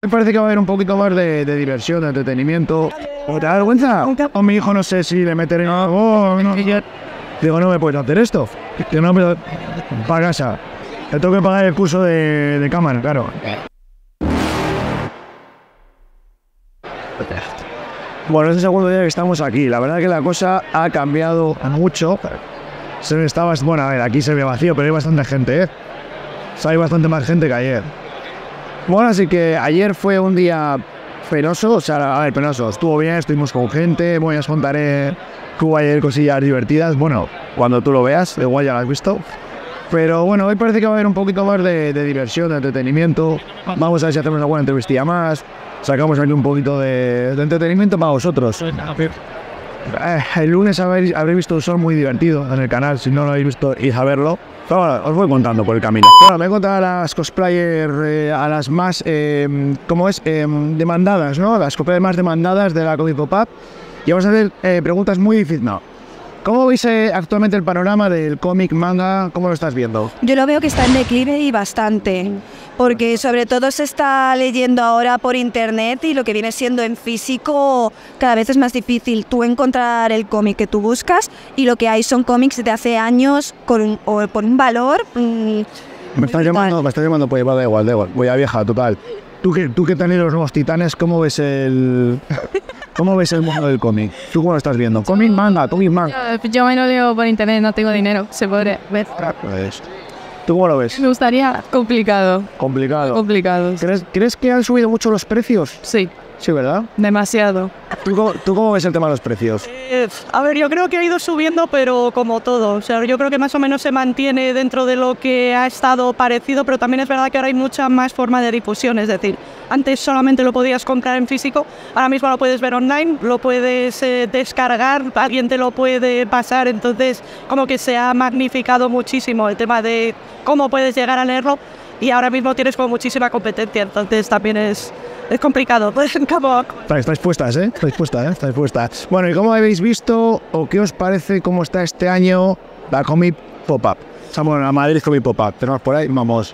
Me parece que va a haber un poquito más de diversión, de entretenimiento. ¿Te da vergüenza? O mi hijo no sé si le meteré... Oh, no. Digo, no me puedes hacer esto. Que no me... Para casa. Le tengo que pagar el curso de cámara, claro. Bueno, es el segundo día que estamos aquí. La verdad que la cosa ha cambiado mucho. Bueno, a ver, aquí se ve vacío, pero hay bastante gente, ¿eh? O sea, hay bastante más gente que ayer. Bueno, así que ayer fue un día penoso, o sea, a ver, penoso. Estuvo bien, estuvimos con gente, bueno, ya os contaré que hubo ayer cosillas divertidas. Bueno, cuando tú lo veas, igual ya lo has visto. Pero bueno, hoy parece que va a haber un poquito más de diversión, de entretenimiento. Vamos a ver si hacemos una buena entrevistilla más. Sacamos aquí un poquito de entretenimiento para vosotros. El lunes habréis visto un sol muy divertido en el canal. Si no lo habéis visto, id a verlo. Pero bueno, os voy contando por el camino. Bueno, me he contado a las cosplayers, a las más, demandadas, ¿no? Las cosplayers más demandadas de la Comic Pop-Up. Y vamos a hacer preguntas muy difíciles. No. ¿Cómo veis actualmente el panorama del cómic, manga? ¿Cómo lo estás viendo? Yo lo veo que está en declive y bastante, porque sobre todo se está leyendo ahora por internet y lo que viene siendo en físico cada vez es más difícil tú encontrar el cómic que tú buscas, y lo que hay son cómics de hace años por un valor... Me estás llamando, pues da igual, voy a vieja, total. Tú que tenés los nuevos titanes, ¿cómo ves el mundo del cómic? ¿Tú cómo lo estás viendo? ¿Cómic, manga? Yo me lo leo por internet, no tengo dinero, se podría ver. Pues, ¿tú cómo lo ves? Me gustaría. Complicado. Complicado. ¿Crees que han subido mucho los precios? Sí. Sí, ¿verdad? Demasiado. ¿Tú cómo ves el tema de los precios? A ver, yo creo que ha ido subiendo, pero como todo. O sea, yo creo que más o menos se mantiene dentro de lo que ha estado parecido, pero también es verdad que ahora hay mucha más forma de difusión. Es decir, antes solamente lo podías comprar en físico, ahora mismo lo puedes ver online, lo puedes descargar, alguien te lo puede pasar. Entonces, como que se ha magnificado muchísimo el tema de cómo puedes llegar a leerlo, y ahora mismo tienes como muchísima competencia. Entonces también es complicado. Estáis puestas, ¿eh? Estáis puestas. Bueno, ¿y cómo habéis visto o qué os parece cómo está este año la Comic Pop-Up? Estamos en la Madrid Comic Pop-Up. Tenemos por ahí, vamos.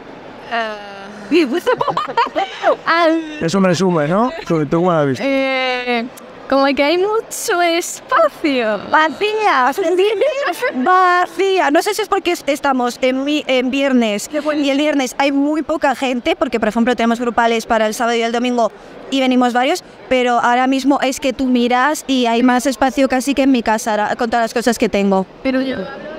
Eso me resume, ¿no? ¿Tú cómo lo has visto? Como que hay mucho espacio. Vacía. No sé si es porque estamos en viernes y el viernes hay muy poca gente, porque por ejemplo tenemos grupales para el sábado y el domingo y venimos varios, pero ahora mismo es que tú miras y hay más espacio casi que en mi casa con todas las cosas que tengo. Pero yo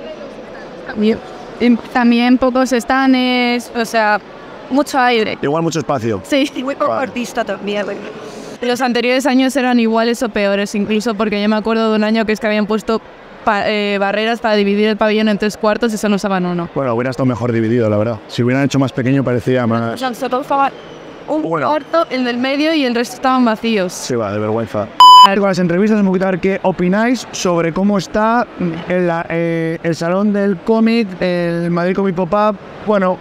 también pocos stands, o sea, mucho aire. Igual mucho espacio. Sí. Y muy poco artista también. Los anteriores años eran iguales o peores, incluso porque yo me acuerdo de un año que es que habían puesto barreras para dividir el pabellón en 3 cuartos y solo usaban uno. Bueno, hubiera estado mejor dividido, la verdad. Si hubieran hecho más pequeño parecía más... Solo usaban un cuarto, el del medio, y el resto estaban vacíos. Sí, va, de vergüenza. Con las entrevistas me gustaría ver qué opináis sobre cómo está el salón del cómic, el Madrid Comic Pop-Up. Bueno,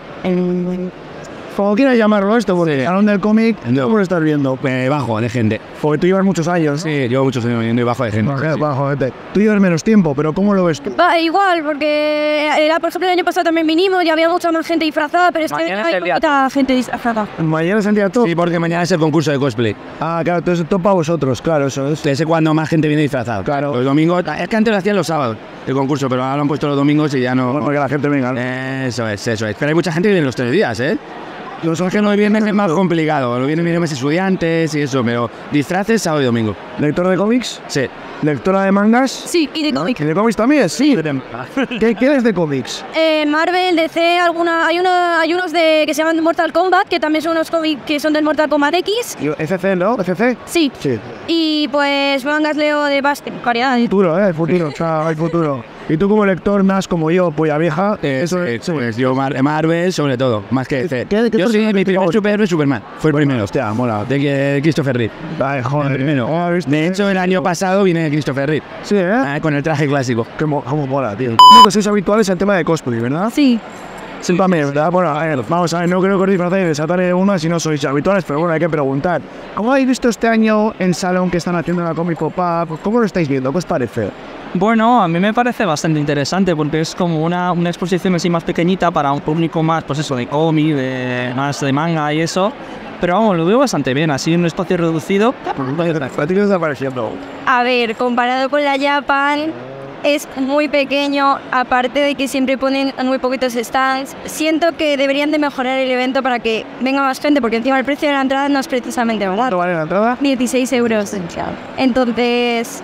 como quieras llamarlo esto, porque el salón del cómic, ¿cómo lo estás viendo? Bajo de gente. Porque tú llevas muchos años, ¿no? Sí, llevo muchos años viendo y bajo de gente. Bajo de gente. Tú llevas menos tiempo, pero ¿cómo lo ves tú? Igual, porque por ejemplo el año pasado también vinimos y había mucha más gente disfrazada, pero este año hay mucha gente disfrazada. ¿Mañana es el día top? Sí, porque mañana es el concurso de cosplay. Ah, claro, entonces top para vosotros, claro, eso es. Ese cuando más gente viene disfrazada. Claro. Los domingos, es que antes lo hacían los sábados, el concurso, pero ahora lo han puesto los domingos y ya no... Bueno, porque la gente venga, ¿no? Eso es. Pero hay mucha gente que viene los 3 días, ¿eh? Los que no vienen es más complicado, lo vienen más estudiantes y eso, pero disfraces sábado y domingo. ¿Lector de cómics? Sí. ¿Lectora de mangas? Sí, y de cómics. ¿Y de cómics también? Sí. ¿Qué eres de cómics? Marvel, DC, hay unos que se llaman Mortal Kombat, que también son unos cómics que son del Mortal Kombat X. ¿Y FC, no? ¿FC? Sí. Y pues mangas leo de variedad. Futuro, el futuro, chao, hay futuro. Y tú como lector, más como yo, polla vieja, eso es. Pues yo Marvel sobre todo, más que DC. Yo sí, mi primer superhéroe es Superman. Fue el primero. Hostia, mola. De Christopher Reeve. Ay, joder. El primero. De hecho, el año pasado vine de Christopher Reeve. Sí, ¿eh? Con el traje clásico. Cómo mola, tío. No, que sois habituales en tema de cosplay, ¿verdad? Sí. Sí, también, ¿verdad? Bueno, a ver, vamos a ver, no creo que os disfracéis de Satán de una si no sois habituales, pero bueno, hay que preguntar. ¿Cómo habéis visto este año el salón que están haciendo en la Comic Pop-Up? ¿Cómo lo estáis viendo? ¿Qué os parece? Bueno, a mí me parece bastante interesante porque es como una exposición así más pequeñita para un público más, pues eso, de cómic, más de manga y eso. Pero vamos, lo veo bastante bien, así en un espacio reducido. ¿A ti qué está pareciendo? A ver, comparado con la Japan, es muy pequeño, aparte de que siempre ponen muy poquitos stands. Siento que deberían de mejorar el evento para que venga más gente, porque encima el precio de la entrada no es precisamente ¿Cuánto barato. vale la entrada? 16 euros. Entonces,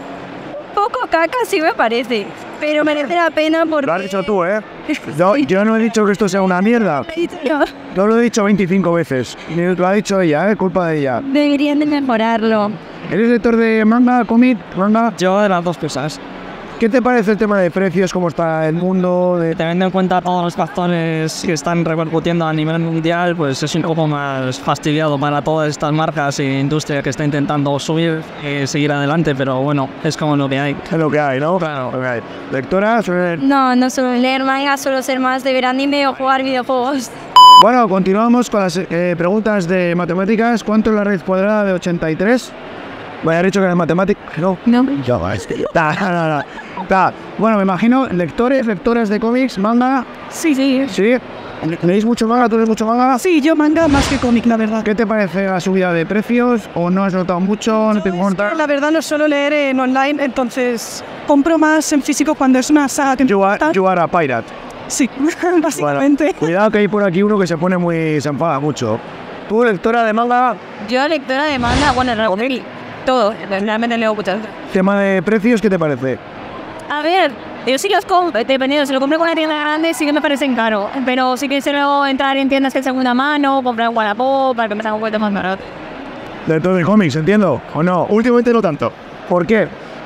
poco caca sí me parece, pero merece la pena porque... Lo has dicho tú, ¿eh? Yo no he dicho que esto sea una mierda. He dicho yo. Yo lo he dicho 25 veces. Lo ha dicho ella, ¿eh? Culpa de ella. Deberían de mejorarlo. ¿Eres lector de manga, cómic, manga? Yo de las dos cosas. ¿Qué te parece el tema de precios? ¿Cómo está el mundo? Teniendo en cuenta todos los factores que están repercutiendo a nivel mundial, pues es un poco más fastidiado para todas estas marcas e industria que está intentando subir y seguir adelante, pero bueno, es como lo que hay. Es lo que hay, ¿no? Claro. Lo que hay. ¿Lectora? No suelo leer manga, suelo ser más de ver anime o jugar videojuegos. Bueno, continuamos con las preguntas de matemáticas. ¿Cuánto es la raíz cuadrada de 83? Vaya, he dicho que era matemáticas. No. Yo, es que... No. Bueno, me imagino, lectoras de cómics, manga. Sí. ¿Sí? ¿Leéis mucho manga? ¿Tú lees mucho manga? Sí, yo manga más que cómic, la verdad. ¿Qué te parece la subida de precios? ¿O no has notado mucho? ¿No te importa? La verdad no suelo leer en online, entonces compro más en físico cuando es una saga que me gusta. You are a pirate. Sí, básicamente. Bueno, cuidado que hay por aquí uno que se enfada mucho. ¿Tú, lectora de manga? Yo, lectora de manga, bueno, todo, realmente leo muchas. Tema de precios, ¿qué te parece? A ver, yo sí los compro, dependiendo, si lo compro con una tienda grande sí que me parecen caros, pero sí que suelo entrar en tiendas de segunda mano, comprar en Wallapop para que me salga un poquito más barato. Lector de cómics, ¿entiendo? ¿O no? Últimamente no tanto. ¿Por qué?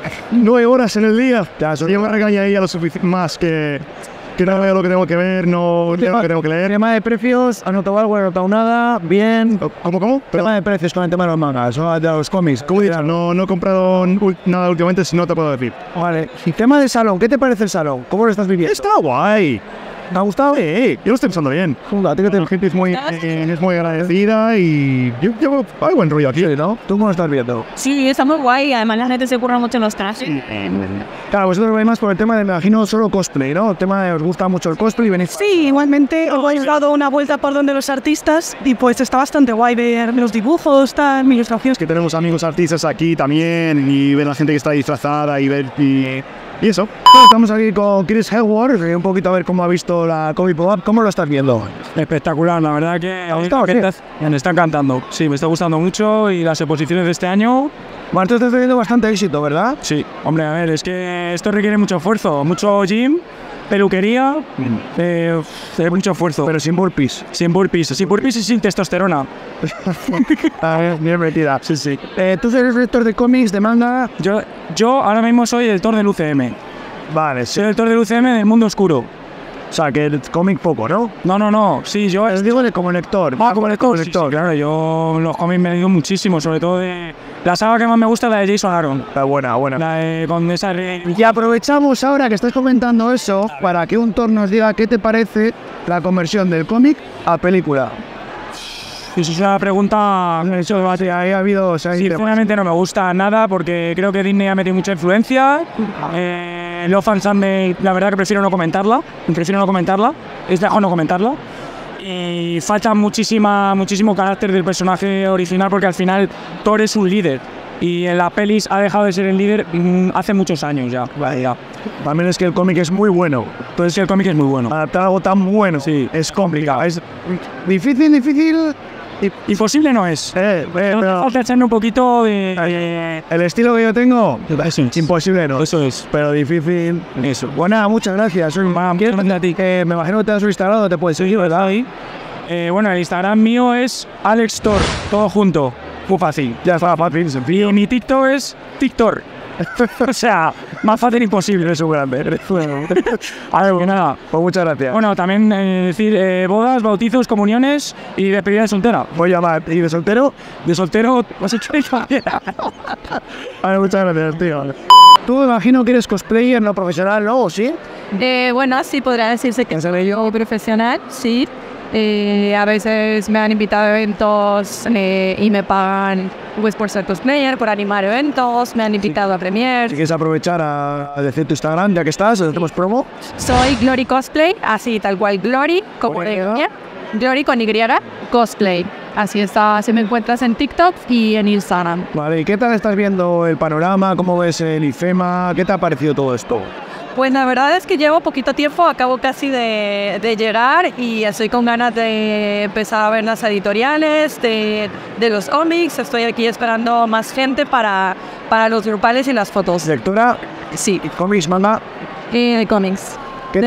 9 horas en el día. Ya, yo me regaña ahí a lo suficiente más que no veo lo que tengo que ver, no leo lo que tengo que leer. Tema de precios, ¿has notado algo? ¿No he notado nada? Bien. ¿Cómo? Tema de precios con el tema de los mangas, o de los cómics. ¿Cómo dirás? No he comprado nada últimamente, si no te puedo decir. Vale. Y tema de salón, ¿qué te parece el salón? ¿Cómo lo estás viviendo? Está guay. ¿Te ha gustado? Sí, yo lo estoy pensando bien. A ti que la gente es muy agradecida y hay buen rollo aquí, ¿no? ¿Tú cómo lo estás viendo? Sí, está muy guay, además la gente se curra mucho en los trajes. Claro, vosotros lo veis más por el tema de, me imagino, solo cosplay, ¿no? El tema de os gusta mucho el cosplay y venís... Sí, igualmente os habéis dado una vuelta por donde los artistas y pues está bastante guay ver los dibujos, tal, ilustraciones. Que tenemos amigos artistas aquí también y ver la gente que está disfrazada y ver... Y eso. Estamos aquí con Chris Hemsworth, un poquito a ver cómo ha visto la Comic Pop-Up. ¿Cómo lo estás viendo? Espectacular, la verdad que me está encantando. Sí, me está gustando mucho y las exposiciones de este año... Bueno, tú estás teniendo bastante éxito, ¿verdad? Sí, hombre, a ver, es que esto requiere mucho esfuerzo, mucho gym, peluquería, mucho esfuerzo. Pero sin burpees. Sin burpees y sin testosterona. Bien metida. Sí. ¿Tú eres lector de cómics, de manga? Yo ahora mismo soy editor del UCM. Vale, sí. Soy editor del UCM del Mundo Oscuro. O sea, que el cómic poco, ¿no? No. Sí, yo... Les digo como lector. Como lector. Sí, claro, yo los cómics me he leído muchísimo, sobre todo de... La saga que más me gusta es la de Jason Aaron. Buena. La de, con esa... Y aprovechamos ahora que estás comentando eso para que un Thor nos diga qué te parece la conversión del cómic a película. Eso es una pregunta... Eso debate, ahí ha habido... Sinceramente no me gusta nada porque creo que Disney ha metido mucha influencia. Love and Thunder, la verdad que prefiero no comentarla. Es mejor no comentarla. Y falta muchísimo carácter del personaje original porque al final Thor es un líder. Y en la pelis ha dejado de ser el líder hace muchos años ya. Vaya. También es que el cómic es muy bueno. Entonces el cómic es muy bueno. Adaptar algo tan bueno, sí, es complicado. Es difícil. Imposible no es. Pero falta echarle un poquito de... El estilo que yo tengo, eso es. Imposible no. Eso es. Pero difícil. Eso. Bueno, muchas gracias. ¿Quieres a ti? Me imagino que te das su Instagram, no te puedes seguir, ¿verdad? Bueno, el Instagram mío es Alex Thor, todo junto. Muy fácil. Ya está fácil, sencillo. Y mi TikTok es TikTok. O sea, más fácil imposible. Eres un grande. A ver, pues nada. Pues muchas gracias. Bueno, también decir bodas, bautizos, comuniones y despedida de soltera. Voy a llamar. ¿Y de soltero? De soltero, has hecho A ver, muchas gracias, tío. Tú me imagino que eres cosplayer no profesional, ¿no? ¿O sí? Bueno, sí podría decirse que soy yo profesional, sí. A veces me han invitado a eventos y me pagan pues, por ser cosplayer, por animar eventos, me han invitado a premiers. Si quieres aprovechar a decir tu Instagram, ya que estás, hacemos promo. Soy Glory Cosplay, así tal cual Glory, como de Glory con Y, Cosplay. Así está, así me encuentras en TikTok y en Instagram. Vale, ¿y qué tal estás viendo el panorama? ¿Cómo ves el IFEMA? ¿Qué te ha parecido todo esto? Pues la verdad es que llevo poquito tiempo, acabo casi de llegar y estoy con ganas de empezar a ver las editoriales de los cómics. Estoy aquí esperando más gente para los grupales y las fotos. ¿Lectura? Sí. ¿Cómics, manga? De cómics.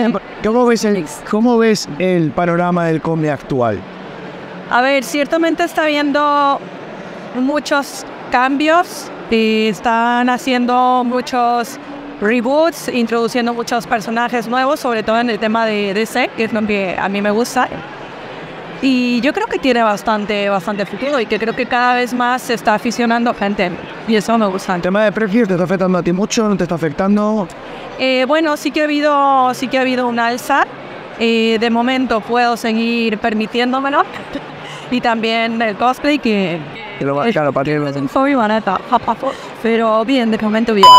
¿Cómo ves el panorama del cómic actual? A ver, ciertamente está habiendo muchos cambios y están haciendo muchos reboots, introduciendo muchos personajes nuevos, sobre todo en el tema de DC, que es lo que a mí me gusta. Y yo creo que tiene bastante futuro y que creo que cada vez más se está aficionando gente y eso me gusta. ¿El tema de precios te está afectando a ti mucho? ¿No te está afectando? Bueno, sí que ha habido un alza. De momento puedo seguir permitiéndomelo. Y también el cosplay que Claro, para ti es un hobby barata. Pero bien, de momento bien.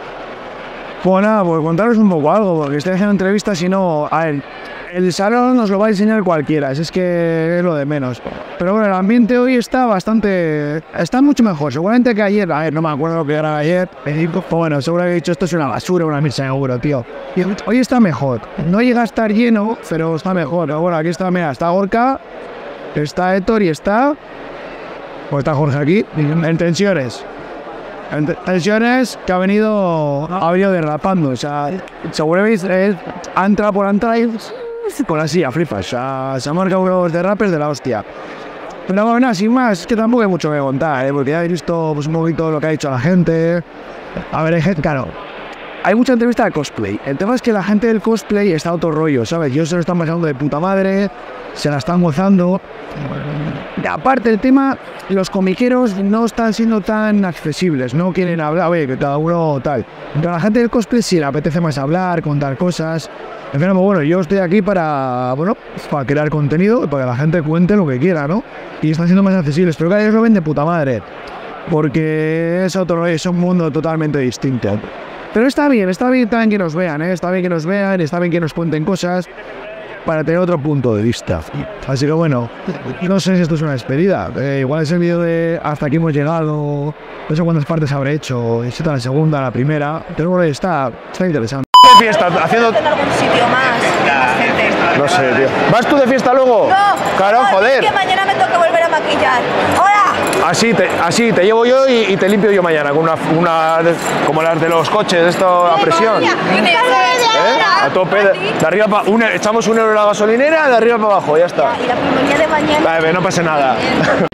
Pues nada, pues contaros un poco algo, porque estoy haciendo entrevistas y no... A ver, el salón nos lo va a enseñar cualquiera, es que es lo de menos. Pero bueno, el ambiente hoy está está mucho mejor, seguramente que ayer, a ver, no me acuerdo lo que era ayer, pues bueno, seguro que he dicho esto es una basura, una misa seguro, tío. Y hoy está mejor, no llega a estar lleno, pero está mejor. Pero bueno, aquí está, mira, está Gorka, está Héctor y está... Pues está Jorge aquí, en tensiones. Tensiones que ha venido derrapando, o sea, seguro veis, ha entrado por entrar y con la silla, flipas, o sea, se han marcado unos derrapes de la hostia. Pero bueno, sin más, es que tampoco hay mucho que contar, porque ya habéis visto pues, un poquito lo que ha dicho la gente. A ver, hay gente, claro, hay mucha entrevista de cosplay. El tema es que la gente del cosplay está a otro rollo, ¿sabes? Ellos se lo están pasando de puta madre, se la están gozando. Y aparte el tema, los comiqueros no están siendo tan accesibles, no quieren hablar, oye, que cada uno tal. Pero a la gente del cosplay sí le apetece más hablar, contar cosas. En fin, bueno, yo estoy aquí para crear contenido, para que la gente cuente lo que quiera, ¿no? Y están siendo más accesibles, pero cada ellos lo ven de puta madre, porque es otro rollo, es un mundo totalmente distinto. Pero está bien también que nos vean, ¿eh? Está bien que nos vean, está bien que nos cuenten cosas para tener otro punto de vista. Así que bueno, no sé si esto es una despedida. Igual es el vídeo de hasta aquí hemos llegado, no sé cuántas partes habré hecho, esta la segunda, la primera, pero bueno, está interesante. ¿De fiesta? Haciendo... ¿En algún sitio más gente? No sé, tío. ¿Vas tú de fiesta luego? No. Claro, joder. Es que mañana me toca volver a maquillar. ¡Hola! Así te llevo yo y te limpio yo mañana con una como las de los coches, esto a presión. A tope, de arriba echamos €1 en la gasolinera, de arriba para abajo, ya está. Y la pulmonía de mañana. Vale, no pasa nada.